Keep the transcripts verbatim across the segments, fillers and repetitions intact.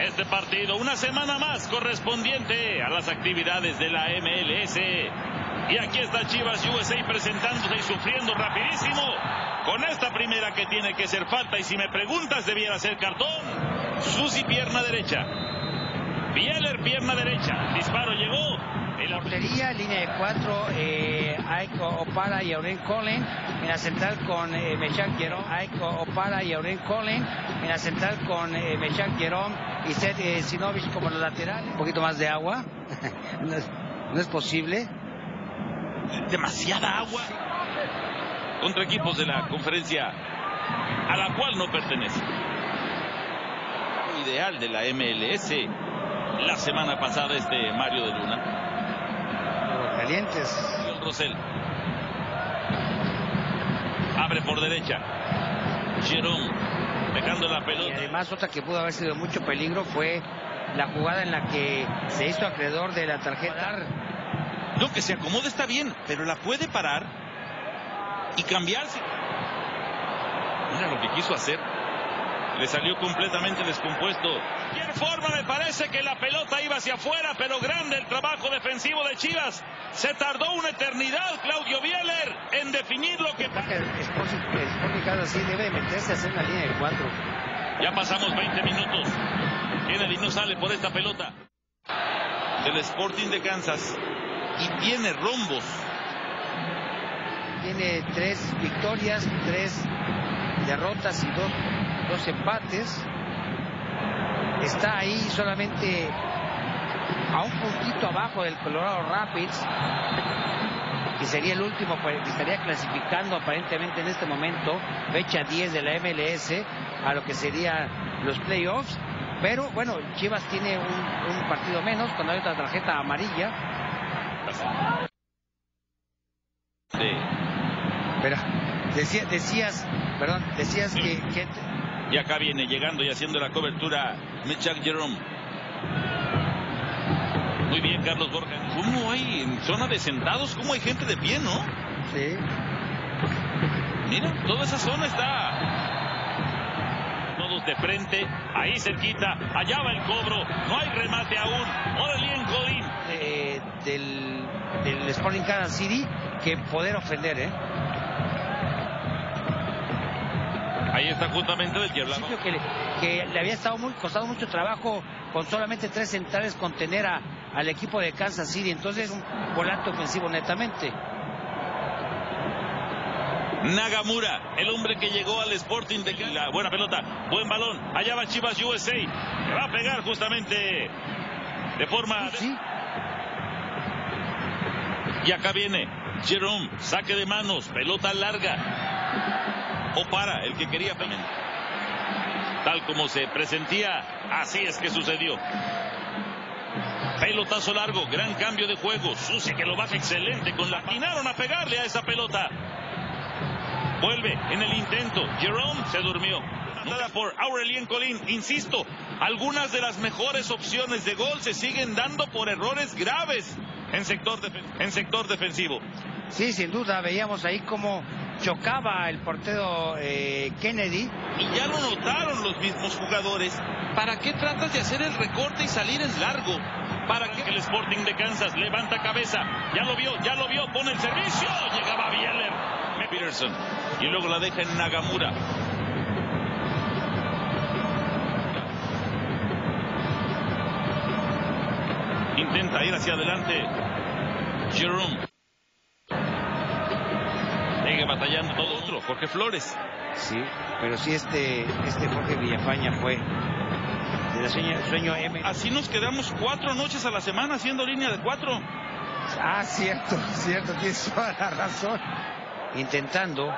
este partido. Una semana más correspondiente a las actividades de la M L S. Y aquí está Chivas U S A presentándose y sufriendo rapidísimo con esta primera que tiene que ser falta. Y si me preguntas, debiera ser cartón. Susi, pierna derecha. Bieler, pierna derecha. Disparo llegó. En la portería, línea de cuatro, eh, Aiko Opara y Aurén Collen. En la central con eh, Meshach Jerome. Aiko Opara y Aurén Collen. En la central con eh, Meshach Jerome y Seth eh, Sinovich como los laterales. Un poquito más de agua. no, es, no es posible. Demasiada agua. Contra equipos de la conferencia a la cual no pertenece. Ideal de la M L S la semana pasada este Mario de Luna. Calientes. Y el Rosell abre por derecha. Jerome dejando la pelota. Y además otra que pudo haber sido mucho peligro fue la jugada en la que se hizo acreedor de la tarjeta. No, que se acomode está bien, pero la puede parar y cambiarse. Mira lo que quiso hacer. Le salió completamente descompuesto. De cualquier forma, me parece que la pelota iba hacia afuera, pero grande el trabajo defensivo de Chivas. Se tardó una eternidad Claudio Bieler en definir lo que pasa. Sporting Kansas City debe meterse a hacer una línea de cuatro. Ya pasamos veinte minutos. Kennedy no sale por esta pelota del Sporting de Kansas y tiene rombos. Tiene tres victorias, tres derrotas y dos, dos empates. Está ahí solamente a un puntito abajo del Colorado Rapids, que sería el último que estaría clasificando aparentemente en este momento, fecha diez de la M L S, a lo que serían los playoffs. Pero bueno, Chivas tiene un, un partido menos cuando hay otra tarjeta amarilla. Sí. Pero decía, decías, perdón, decías sí. que, que... Y acá viene llegando y haciendo la cobertura Meshach Jerome. Muy bien, Carlos Borja. ¿Cómo hay en zona de sentados? ¿Cómo hay gente de pie, no? Sí. Mira, toda esa zona está. Todos de frente, ahí cerquita, allá va el cobro, no hay remate aún. Aurélien Collen. Eh, del, del Sporting Kansas City, que poder ofender, ¿eh? Ahí está justamente del que hablaba. Que le, que le había estado muy, costado mucho trabajo con solamente tres centrales contener a, al equipo de Kansas City. Entonces un volante ofensivo netamente. Nagamura, el hombre que llegó al Sporting de Kansas. La buena pelota, buen balón. Allá va Chivas U S A. Le va a pegar justamente de forma... Sí. Y acá viene Jerome, saque de manos, pelota larga. Opara, el que quería también. Tal como se presentía, así es que sucedió. Pelotazo largo, gran cambio de juego. Susi que lo baja excelente con la... Atinaron a pegarle a esa pelota. Vuelve en el intento. Jerome se durmió. Nada por Aurélien Collen. Insisto, algunas de las mejores opciones de gol se siguen dando por errores graves en sector, en sector defensivo. Sí, sin duda, veíamos ahí como chocaba el portero eh, Kennedy. Y ya lo notaron los mismos jugadores. ¿Para qué tratas de hacer el recorte y salir en largo? ¿Para qué? El Sporting de Kansas levanta cabeza. Ya lo vio, ya lo vio, pone el servicio. Llegaba Bieler. Peterson. Y luego la deja en Nagamura. Intenta ir hacia adelante Jerome. Sigue batallando todo otro, Jorge Flores. Sí, pero sí este, este Jorge Villafaña fue de la sueño, sueño M. Así nos quedamos cuatro noches a la semana haciendo línea de cuatro. Ah, cierto, cierto, tienes toda la razón. Intentando.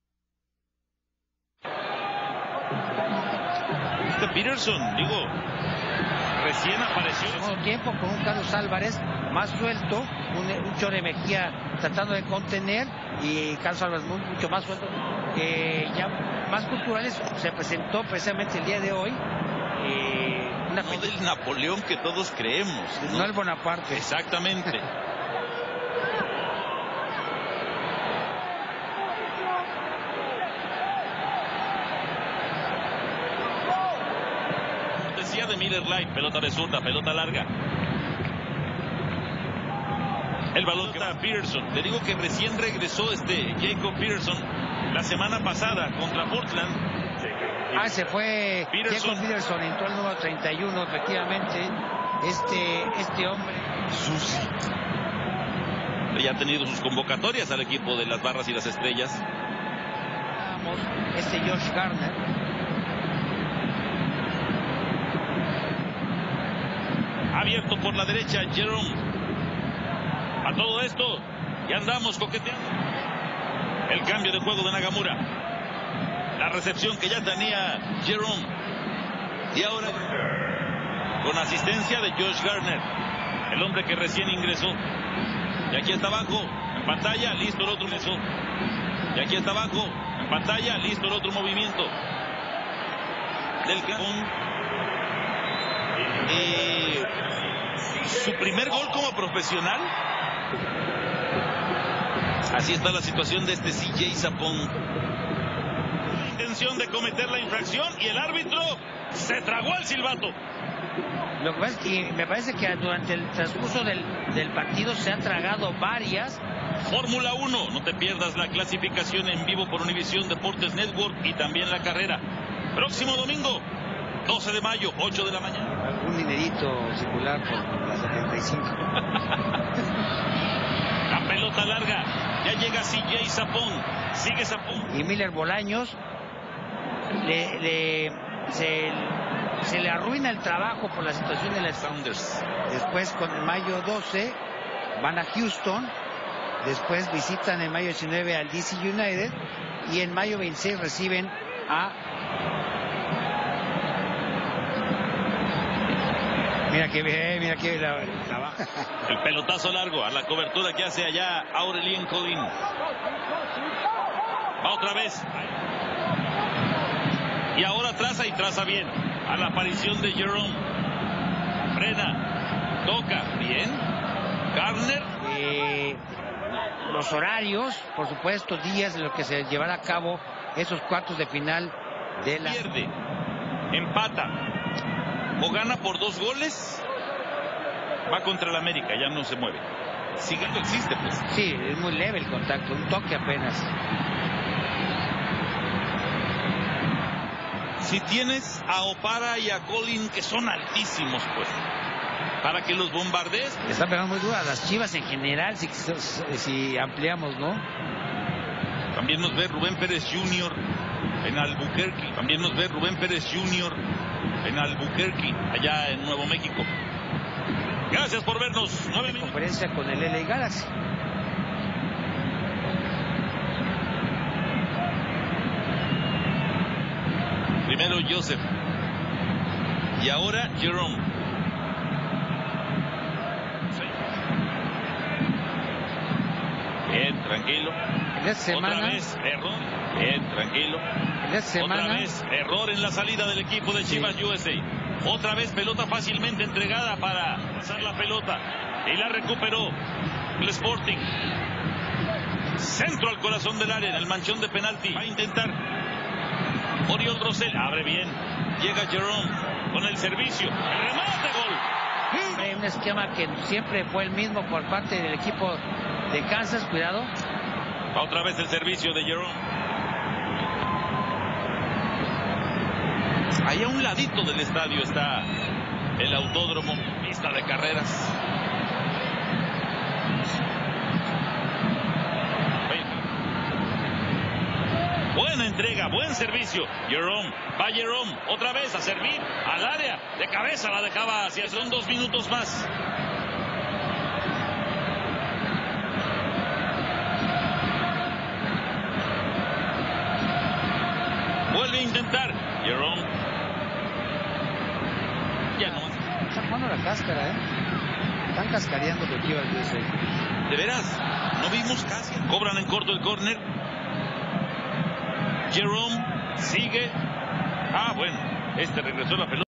Este Peterson, digo, recién apareció. Al mismo tiempo con un Carlos Álvarez más suelto, un, un Chore Mejía tratando de contener y Carlos Álvarez muy, mucho más suelto. Eh, ya más culturales se presentó precisamente el día de hoy. Eh, una no del Napoleón que todos creemos. No, no el Bonaparte. Exactamente. cortesía de Miller Lite. Pelota de zurda, pelota larga. El balón que va a Peterson. Le digo que recién regresó este Jacob Peterson la semana pasada contra Portland. Ah, se fue Peterson. Jacob Peterson, entró el número treinta y uno, efectivamente. Este, este hombre. Susi. Ya ha tenido sus convocatorias al equipo de las Barras y las Estrellas. Este Josh Garner. Abierto por la derecha, Jerome. A todo esto, ya andamos coqueteando. El cambio de juego de Nagamura. La recepción que ya tenía Jerome. Y ahora, con asistencia de Josh Garner, el hombre que recién ingresó. Y aquí está abajo, en pantalla, listo el otro ingreso. Y aquí está abajo, en pantalla, listo el otro movimiento. Del Cajón. Eh, su primer gol como profesional. Así está la situación de este C J Sapong. Intención de cometer la infracción y el árbitro se tragó el silbato. Lo que pasa es que me parece que durante el transcurso del, del partido se han tragado varias. Fórmula uno, no te pierdas la clasificación en vivo por Univisión Deportes Network y también la carrera. Próximo domingo, doce de mayo, ocho de la mañana. Algún dinerito circular por la setenta y cinco. La pelota larga, ya llega C J Sapong, sigue Sapong. Y Miller Bolaños le, le, se, se le arruina el trabajo por la situación de las Sounders. Después con el mayo doce van a Houston, después visitan el mayo diecinueve al D C United y en mayo veintiséis reciben a... Mira que bien, mira que la, la... El pelotazo largo a la cobertura que hace allá Aurelien Collin. Va otra vez. Y ahora traza y traza bien. A la aparición de Jerome. Frena. Toca. Bien. Garner. Eh, los horarios, por supuesto, días en los que se llevará a cabo esos cuartos de final de la... Pierde. Empata. O gana por dos goles, va contra el América, ya no se mueve. Sigue, no existe, pues. Sí, es muy leve el contacto, un toque apenas. Si tienes a Opara y a Collin, que son altísimos, pues, para que los bombardees. Están pegando muy duro a las Chivas en general, si, si ampliamos, ¿no? También nos ve Rubén Pérez junior en Albuquerque. También nos ve Rubén Pérez junior en Albuquerque, allá en Nuevo México. Gracias por vernos. Nueve minutos. Conferencia con el L A Galaxy. Primero Joseph. Y ahora Jerome. Bien, tranquilo. En esta semana, Otra vez, error. Bien, tranquilo. En esta semana, Otra vez, error en la salida del equipo de Chivas sí. U S A. Otra vez pelota fácilmente entregada para pasar la pelota. Y la recuperó el Sporting. Centro al corazón del área, en el manchón de penalti. Va a intentar Oriol Rosell. Abre bien. Llega Jerome con el servicio. El remate, gol. Hay un esquema que siempre fue el mismo por parte del equipo de Kansas. Cuidado. Va otra vez el servicio de Jerome. Ahí a un ladito del estadio está el autódromo, pista de carreras. Buena entrega, buen servicio. Jerome, va Jerome, otra vez a servir al área. De cabeza la dejaba hacia, son dos minutos más. Vuelve a intentar. Jerome. Ya no. Está jugando la cáscara, ¿eh? Están cascareando lo que iba a decir. De veras, no vimos casi. Cobran en corto el córner. Jerome sigue. Ah, bueno, este regresó la pelota.